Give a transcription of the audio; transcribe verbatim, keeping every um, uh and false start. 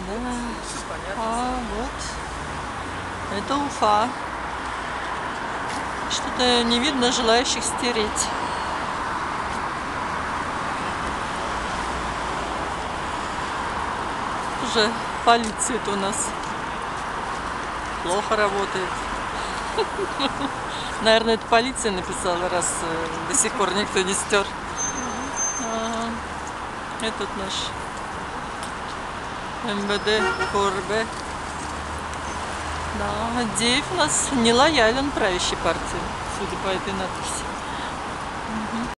Да. Всё понятно. А, вот. Это Уфа. Что-то не видно желающих стереть. Уже полиция у нас плохо работает. Наверное, это полиция написала, раз э, до сих пор никто не стер. Ага. Этот наш эм вэ дэ Корбе. Да, Адеев у нас не лоялен правящей партии, судя по этой надписи.